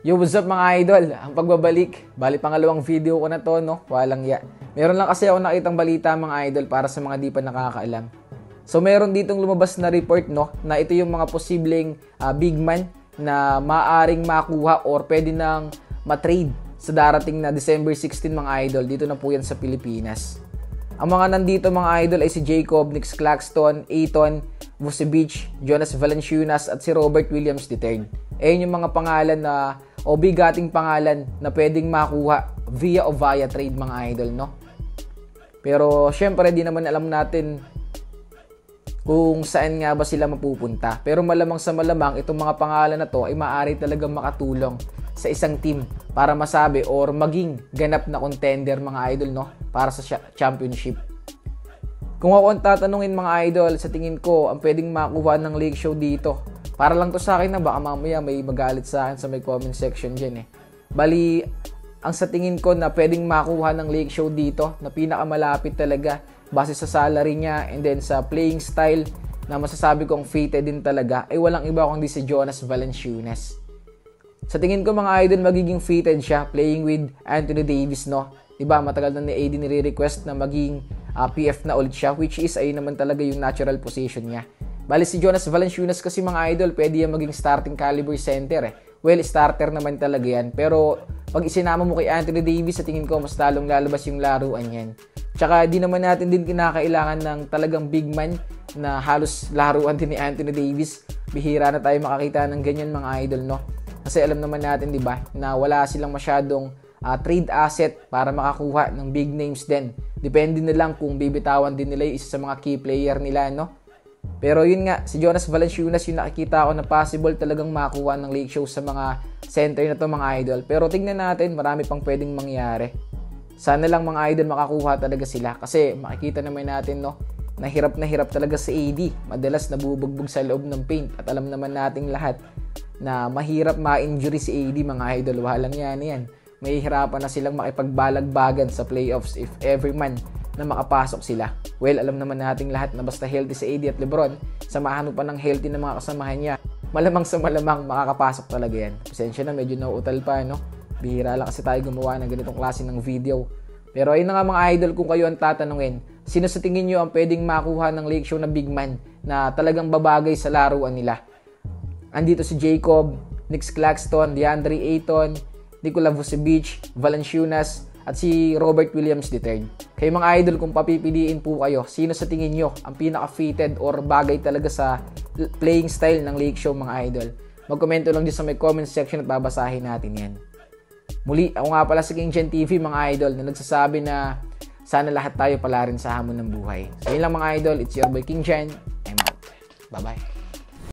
Yo, what's up mga idol? Ang pagbabalik. Bali, pangalawang video ko na to, no? Walang ya. Meron lang kasi ako nakitang balita mga idol para sa mga di pa nakakaalam. So, meron ditong lumabas na report, no? Na ito yung mga posibleng big man na maaring makuha or pwede nang matrade sa darating na December 16 mga idol. Dito na po yan sa Pilipinas. Ang mga nandito mga idol ay si Jacob, Nick Claxton, Ayton, Vucevic, Jonas Valanciunas at si Robert Williams III. Ayun yung mga pangalan na o bigating pangalan na pwedeng makuha via o via trade mga idol, no? Pero syempre di naman alam natin kung saan nga ba sila mapupunta. Pero malamang sa malamang itong mga pangalan na to ay maaari talagang makatulong sa isang team para masabi or maging ganap na contender mga idol, no? Para sa championship. Kung ako ang tatanungin mga idol, sa tingin ko ang pwedeng makuha ng Lake Show dito. Para lang to sa akin na baka mamaya may magalit sa akin sa may comment section dyan eh. Bali, ang sa tingin ko na pwedeng makuha ng Lake Show dito na pinakamalapit talaga base sa salary niya and then sa playing style na masasabi kong fitted din talaga ay walang iba kundi si Jonas Valanciunas. Sa tingin ko mga idol magiging fitted siya playing with Anthony Davis, no? Diba matagal na ni AD nire-request na maging PF na ulit siya, which is ayun naman talaga yung natural position niya. Bali si Jonas Valanciunas kasi mga idol, pwede yan maging starting caliber center eh. Well, starter naman talaga yan. Pero pag isinama mo kay Anthony Davis, sa tingin ko mas lalong lalabas yung laruan yan. Tsaka di naman natin din kinakailangan ng talagang big man na halos laruan din ni Anthony Davis. Bihira na tayo makakita ng ganyan mga idol, no? Kasi alam naman natin, di ba, na wala silang masyadong trade asset para makakuha ng big names din. Depende na lang kung bibitawan din nila yung isa sa mga key player nila, no? Pero yun nga, si Jonas Valanciunas yung nakikita ko na possible talagang makuha ng Lake Show sa mga center na to mga idol. Pero tingnan natin, marami pang pwedeng mangyari. Sana lang mga idol makakuha talaga sila. Kasi makikita naman natin, no, na hirap talaga si AD. Madalas nabubugbog sa loob ng paint. At alam naman nating lahat na mahirap ma-injury si AD mga idol. Walang yan. May hirapan na silang makipagbalagbagan sa playoffs if every man na makapasok sila. Well, alam naman nating lahat na basta healthy si AD at LeBron, samahan mo pa ng healthy na mga kasamahan niya, malamang sa malamang makakapasok talaga yan. Pasensya na, medyo nauutal pa, no? Bihira lang kasi tayo gumawa ng ganitong klase ng video. Pero ayun na nga mga idol, kung kayo ang tatanungin, sino sa tingin nyo ang pwedeng makuha ng Lake Show na big man na talagang babagay sa laruan nila? Andito si Jacob, Nick Claxton, DeAndre Ayton, Nikola Vucevic, Valanciunas, at si Robert Williams III. Kayo mga idol, kung papipiliin po kayo, sino sa tingin nyo ang pinaka-fitted or bagay talaga sa playing style ng Lake Show mga idol? Magkomento lang dyan sa may comment section at babasahin natin yan. Muli, ako nga pala sa King Gen TV mga idol na nagsasabi na sana lahat tayo pala rin sa hamon ng buhay. So yun lang mga idol, it's your boy King Gen. I'm out. Bye-bye.